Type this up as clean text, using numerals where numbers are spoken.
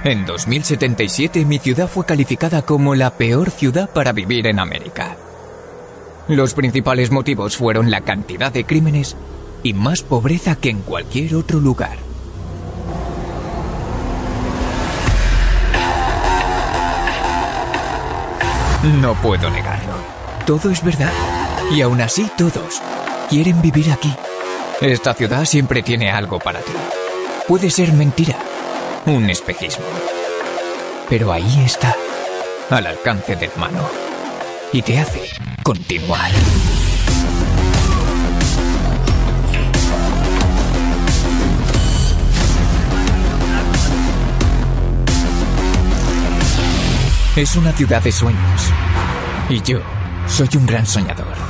En 2077, mi ciudad fue calificada como la peor ciudad para vivir en América. Los principales motivos fueron la cantidad de crímenes y más pobreza que en cualquier otro lugar. No puedo negarlo. Todo es verdad. Y aún así todos quieren vivir aquí. Esta ciudad siempre tiene algo para ti. Puede ser mentira, un espejismo. Pero ahí está, al alcance de la mano. Y te hace continuar. Es una ciudad de sueños. Y yo soy un gran soñador.